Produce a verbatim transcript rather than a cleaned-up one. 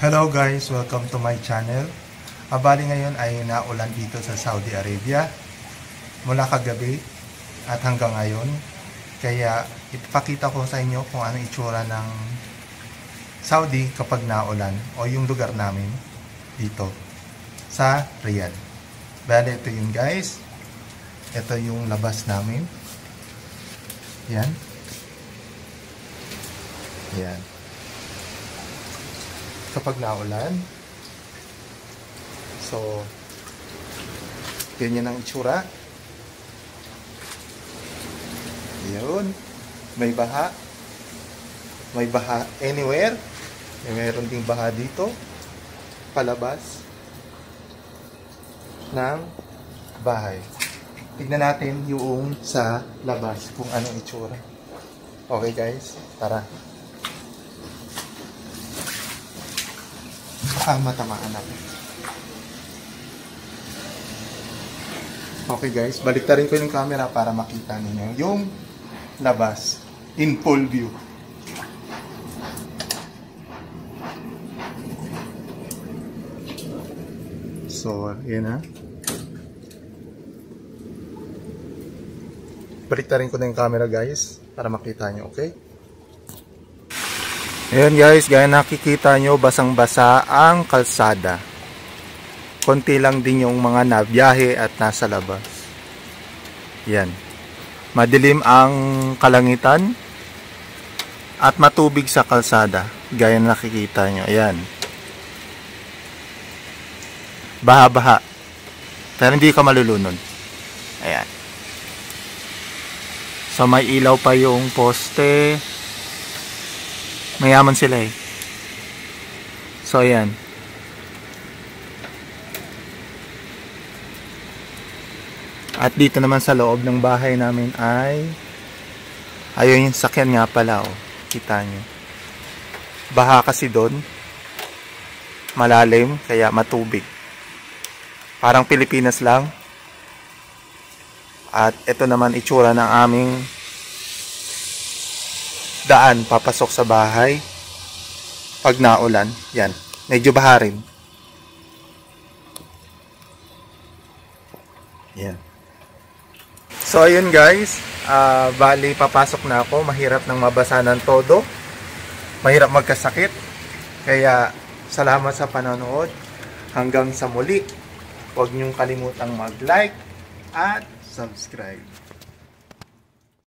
Hello guys, welcome to my channel. Abali ngayon ay naulan dito sa Saudi Arabia mula kagabi at hanggang ngayon. Kaya ipakita ko sa inyo kung ano itsura ng Saudi kapag naulan o yung lugar namin dito sa Riyadh. Bale, ito yun guys. Ito yung labas namin. Yan. Yan. Kapag naulan, so ganyan ang itsura. Yun, may baha, may baha anywhere, may meron ding baha dito palabas ng bahay. Tignan natin yung sa labas kung anong itsura. Okay guys, tara. Baka matamaan ako. Okay guys, baliktarin ko yung camera para makita ninyo yung labas in full view. So, yun ha. Baliktarin ko na yung camera guys para makita nyo, okay? Ayan guys, gaya nakikita nyo, basang-basa ang kalsada. Konti lang din yung mga nabiyahe at nasa labas. Yan. Madilim ang kalangitan at matubig sa kalsada. Gaya nakikita nyo. Ayan. Baha-baha. Pero hindi ka malulunod. Ayan. So may ilaw pa yung poste. Mayaman sila eh. So ayan. At dito naman sa loob ng bahay namin ay ayun yung sakyan nga pala oh. Kita nyo. Baha kasi doon. Malalim kaya matubig. Parang Pilipinas lang. At ito naman itsura ng aming daan papasok sa bahay pag naulan. Yan, medyo baha rin. Yan. So ayun guys, uh, bali papasok na ako. Mahirap nang mabasa ng todo, mahirap magkasakit. Kaya salamat sa panonood. Hanggang sa muli, huwag niyong kalimutang mag like at subscribe.